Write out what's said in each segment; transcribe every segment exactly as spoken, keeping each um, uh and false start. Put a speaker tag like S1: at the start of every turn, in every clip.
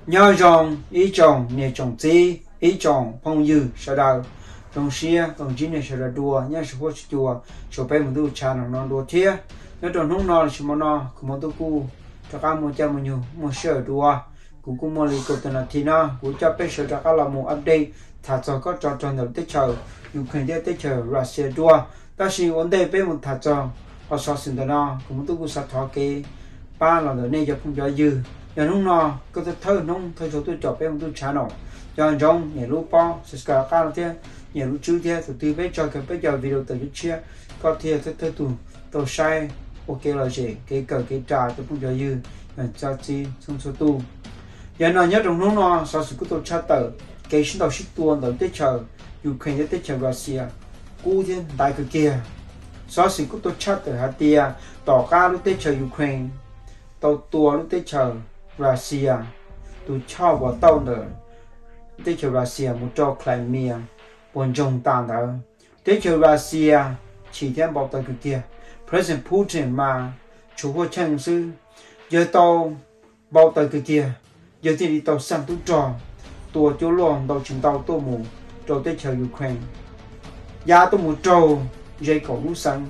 S1: nhớ rong ý chồng nè chồng chi ý chồng phong dư sau đầu trong xia trong chín này sẽ là đùa nhớ sự hỗ trợ số bảy một đôi cha nó đùa thế nhớ trong hôm nọ chỉ muốn nó cũng muốn tôi cu cho các mua cho mua nhiều mua sữa đùa cũng cũng mua lấy cột tên là thì nó cũng cho bé sữa cho các là mua update thà cho có cho cho đầu tết chờ Ukraine tết chờ Russia đùa ta chỉ vấn đề bé một thà cho họ so sánh đó cũng muốn tôi cu sát thọ cái ba là ở đây cho không cho dư giờ lúc nọ có thể thơ nông thơ cho tôi cho bé một tôi trả nọ cho trong nhà lúc bao sẽ cả các thế nhà lúc trước thế thì tôi biết cho cái bây giờ video từ trước chia có thể thơ thơ tụ tôi sai ok là gì cái cờ cái trà tôi không cho dư cho chi xong số tu giờ nào nhớ trong lúc nọ sau sự của tôi trả tờ cái sinh đầu sinh tuần đầu tết chờ Ukraine tết chờ Russia cú thiên đại cực kia sau sự của tôi trả tờ hạt tia tỏ ca lúc tết chờ Ukraine tàu tua lúc tết chờ Russia tôi cho vào tàu nữa tết chờ Russia một trò Crimea buồn trông tàn đó tết chờ Russia chỉ thêm bảo tàu kia President Putin mà chủ hộ chân sư giờ tàu bảo tàu kia giờ thì đi tàu sang tôi trò tua chỗ loạn tàu chúng tàu tô mù trò tết chờ Ukraine giá tôi một trâu dây cổ lúc sang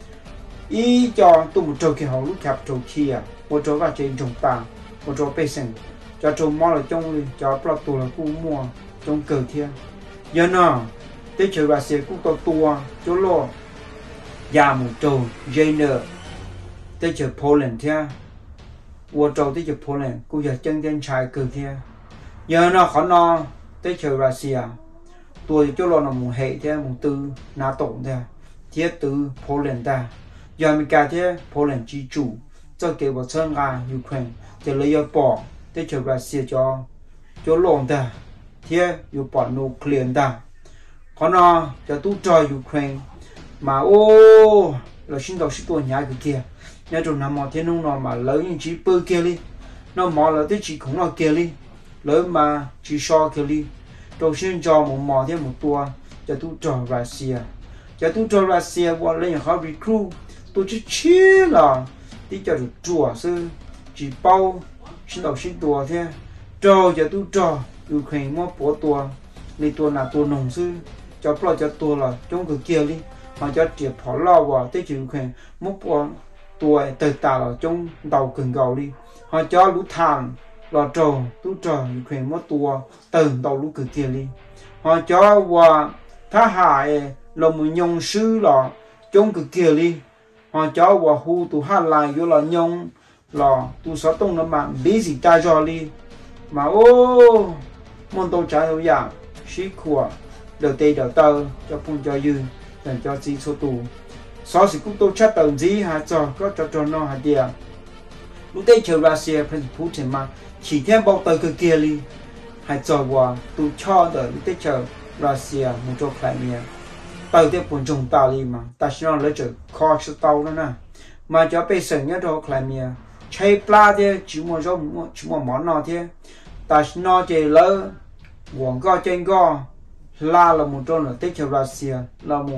S1: ý cho tôi một trâu kia họ lúc gặp trâu kia một trâu vào trên trồng tàng một trâu bê sừng cho trâu mò là trong cho plot tù là cũng mua trong cờ kia giờ nào tết chờ Russia cũng tàu tua chỗ lo giá một trâu dây nợ tết chờ Poland theo một trâu tết chờ Poland cũng giờ chân chân trái cờ theo giờ nó khó nó tết chờ Russia tôi chỗ lo là một hệ theo một từ NATO theo thiết từ Poland ta giờ mình cả thế Poland chỉ chủ cho kêu vào sơn nga Ukraine để lấy bỏ để cho Russia cho cho lộn ta thế yêu bỏ nuclear ta còn nó cho tu cho Ukraine mà ô là xin đầu xin tôi nhái cái kia nhớ trong năm mà thiên nông nó mà lấy những chỉ bơ kia đi nó mò là tới chỉ cũng nó kia đi lấy mà chỉ so kia đi đầu tiên cho một mò thêm một tua cho tu cho Russia cho tu cho Russia qua lấy những họ recruit tôi chỉ chia là tí cho được chùa sư chỉ bao xin đầu xin tua thế cho cho tu cho Ukraine mua bỏ tua đi tua là tua nông sư cho bao cho tua là trong cái kia đi mà cho triệt họ lo vào tới chịu Ukraine mua bỏ tua từ tà là trong đầu cần gầu đi họ cho lũ thằng là trâu tu trò Ukraine mua tua từ đầu lũ cái kia đi họ cho qua thá hại là một nhông sư là trong cái kia đi họ cho qua hu tu hát lại vô là nhông là tu sáu tông nó mà bí gì ta cho đi mà ô môn tôi trả lời dạng sĩ của đầu tê đầu tơ cho phun cho dư dành cho gì số tù sáu sĩ cũng tôi chắc tầng gì hả cho có cho cho nó hả địa lúc tây chờ Russia President Putin mà chỉ thêm bao tờ cái kia đi hãy cho qua tu cho đợi lúc tây chờ Russia một chỗ Crimea tàu tiếp buồn trùng tàu đi mà ta sẽ nói lấy chữ kho sự tàu đó nè mà cho bây giờ nhớ đồ Crimea chơi pla thế chỉ một số chỉ một món nào thế ta sẽ nói chỉ lỡ quảng cáo trên go là là một chỗ là tết cho Russia là một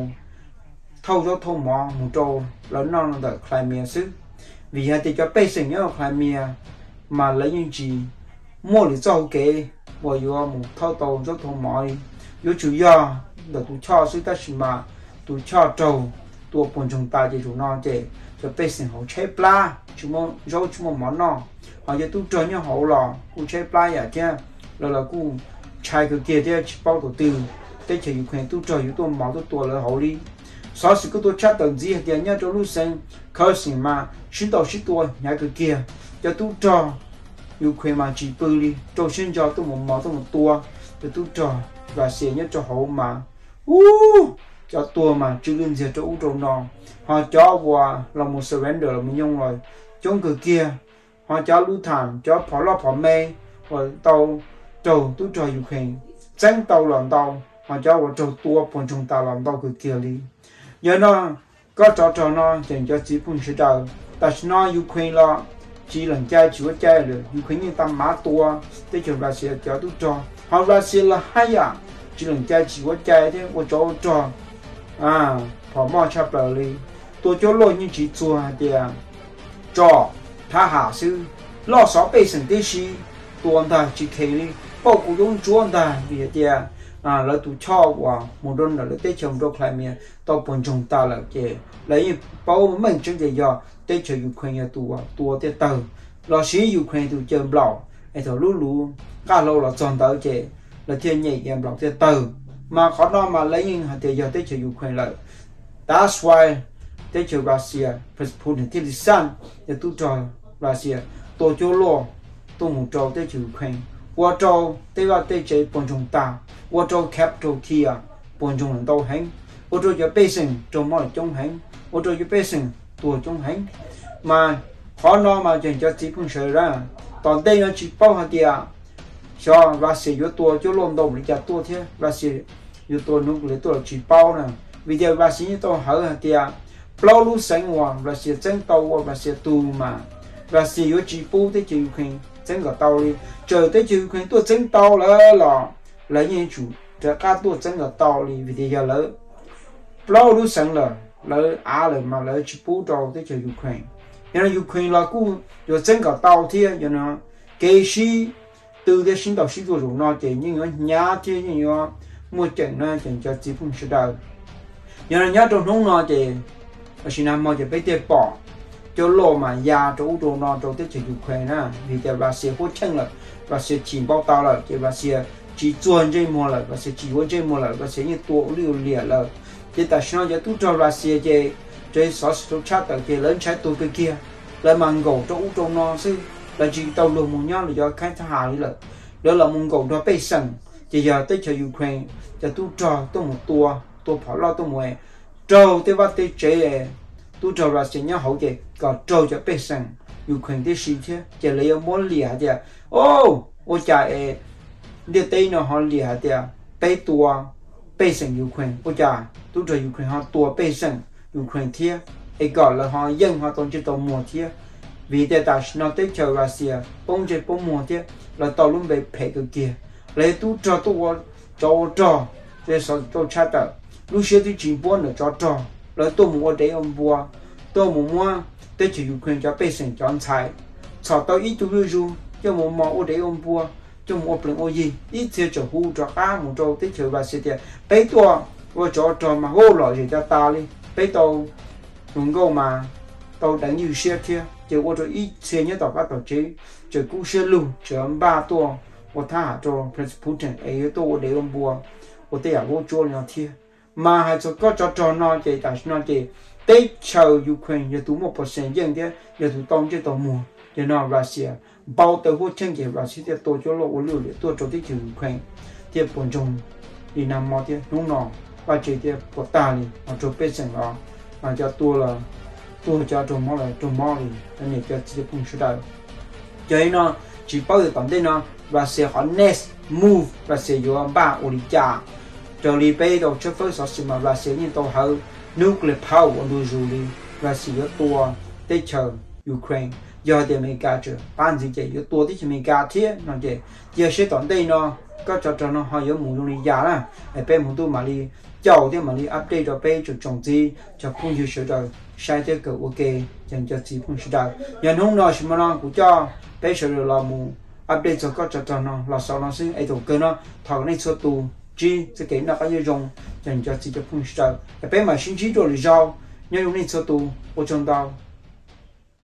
S1: thâu cho thâu mỏ một chỗ lớn non là Crimea xứ vì hai thì cho bây giờ nhớ Crimea mà lấy những gì mua để cho cái và vô một thâu tàu cho thâu mỏ đi vô chủ yếu là tụi cho sự ta chỉ mà tụi cho trâu tụi buồn chúng ta chỉ chủ non chỉ cho bây giờ họ chơi pla chúng mà rau chúng mà món nọ họ giờ tụi trâu nhau họ lò cụ chơi pla vậy chứ rồi là cụ chạy cái kia thì bao tổ tư để chỉ quyền tụi trâu tụi máu tụi tuổi là họ đi sau sự của tôi chắc tận gì thì nhớ cho lúc sinh khởi sinh mà xin đầu xin tuổi nhảy cái kia cho tụi trâu quyền mà chỉ bự đi trâu sinh cho tụi một máu tụi một tua cho tụi trâu và sẽ nhớ cho họ mà uh, cho tua mà chưa liên diệt cho u trâu nọ họ cho qua là một surrender là một nhung rồi trong cửa kia họ cho lưu thản cho phó lo phó mê rồi tàu trâu tu trò Ukraine tranh tàu làm tàu họ cho vào trâu tua bọn chúng ta làm tàu cửa kia đi giờ nó có trò trò nó dành cho chỉ phun sự đời ta sẽ nói Ukraine là chỉ lần chơi chỉ có chơi được Ukraine như ta má tua tới trường Russia cho tu trò họ Russia là hay à chỉ lần chơi chỉ có chơi thế có chỗ trò à phó mò chắp lời đi tôi cho lôi như chỉ chùa thì trò tha hạ sư lo sáu bê sừng tê xí tua ta chỉ khéo đi bao cụ giống chúa ta vì thế à là tụ cho và một đôi là lấy tết trồng đôi khai miền tao bận trồng ta là kể lấy bao mình chân gì giờ tết trồng Ukraine tụ tụ tết tàu là sĩ Ukraine tụ chơi blau ai thầu lú lú cả lâu là tròn tới kể là thiên nhảy game blau tết tàu mà khó nói mà lấy những hạt giờ tết trồng Ukraine lại that's why tết trồng Russia President Putin san để tụ cho Russia tổ cho lo tổ một trâu tết trồng Ukraine我做对话对这帮中大，我做 capital key 啊，帮中人都行，我做咗百姓做乜嚟中行，我做咗百姓多中行，mà khó nói mà chuyện cho chỉ không sợ ra, toàn đây nó chỉ bao hạt địa, cho và sử dụng tua cho lồng đồng để cho tua thế, và sử dụng tua nút để tua chỉ bao nè, vì giờ và sử dụng tua hở hạt địa, bao lúc sinh hoạt và sử dụng tàu và sử tu mà, và sử dụng chỉ bao thế chỉ không真个道理，这对就可以多真道了了，来研究这噶多真个道理，为的要了，不老都生了，了阿了嘛了去补着的就有可以，然后有可以了古就真个道理，然后给是từ cái sinh đầu sinh tuổi rồi nó chỉ như nó nhá chứ như nó mua chân nó chân cho chỉ phun sự đời, nhưng mà nhá trong nông nó chỉ sinh năm mà chỉ bị tiêu bỏ cho lô mà già chỗ chỗ nó chỗ tới chỉ Ukraine na vì thế là sẽ hỗ trợ là và sẽ chỉ bao tao là thì và sẽ chỉ chuẩn chơi mua là và sẽ chỉ huấn chơi mua là và sẽ như tổ liều liệt là thì tại sao giờ tôi cho là sẽ chơi chơi sáu số chat tại cái lớn trái tôi cái kia là măng gỗ chỗ chỗ nó sẽ là chỉ tàu lùm một nhau là do khai thác hải là đó là măng gỗ nó bay sẵn thì giờ tới cho Ukraine giờ tôi cho tôi một tua tôi phải lo tôi mua trâu tôi bắt tôi chơi tôi cho là sẽ nhớ hậu vậy có trâu cho bê sẵn Ukraine thế gì thế chỉ lấy muốn lìa thì ô ô chạy địa tây nó họ lìa thì bê tua bê sẵn Ukraine ô chạy tôi cho Ukraine họ tua bê sẵn Ukraine thế ấy gọi là họ dân họ tôn chỉ tàu mùa thế vì thế ta nó tới chờ Russia bông chơi bông mùa thế là tàu luôn bị phê cái kia lấy tôi cho tôi cho cho để sao tôi chắc được lúc xưa tôi chỉ muốn là cho cho rồi tôi mua để ông mua tôi mua mua để chỉ Ukraine cho bê sinh chọn菜炒到一株株就mua mua để ông mua就mua bằng ô gì ít thì cho hú cho cá một trâu để chờ và sẽ tiền bê tua tôi cho cho mà hô lại thì cho ta đi bê tàu dùng câu mà tàu đánh nhiều xe kia chỉ tôi cho ít xe nhất tàu các tàu chế chờ cú xe luôn chờ ba tua tôi thả cho President Putin ấy tôi để ông mua tôi thấy là tôi cho nhau kia mà hay cho có cho cho nó chỉ tại nó chỉ tết chờ Ukraine giờ tụ một phần dân thế giờ tụ tông chứ tàu mùa giờ nó Russia bao tàu hút chân kìa Russia thì tôi cho lộ lưu để tôi cho tết chờ Ukraine thì bọn chúng đi nằm mò thì đúng nó và chỉ thì bỏ ta đi mà cho biết rằng đó mà cho tôi là tôi cho trồng mò là trồng mò đi cái này cho chỉ không sự đời cho nó chỉ bao giờ tận đây nó Russia họ next move Russia vô ba ổn trả cho li bê đầu trước với số mà là sẽ như tàu hậu nuclear power đối với là sẽ có tua để chờ Ukraine giờ thì mình cả chứ ban gì chỉ có tua thì mình cả thế nó chỉ giờ sẽ tận đây nó có cho cho nó họ có một dùng lý giá là ở bên một tu mà đi giàu thì mà đi update cho bên cho trồng gì cho phun như sửa đời sai thế cỡ ok dành cho chỉ phun sửa đời nhận không nói mà nó cũng cho bên sửa đời là một update cho có cho cho nó là sau nó sẽ ấy tổ cơ nó thằng này số tu chỉ sẽ kể là cái gì dùng dành cho chỉ cho phun sờ, cái bé mà sinh trí rồi thì sao, nhưng lúc này số tu, tôi chọn tao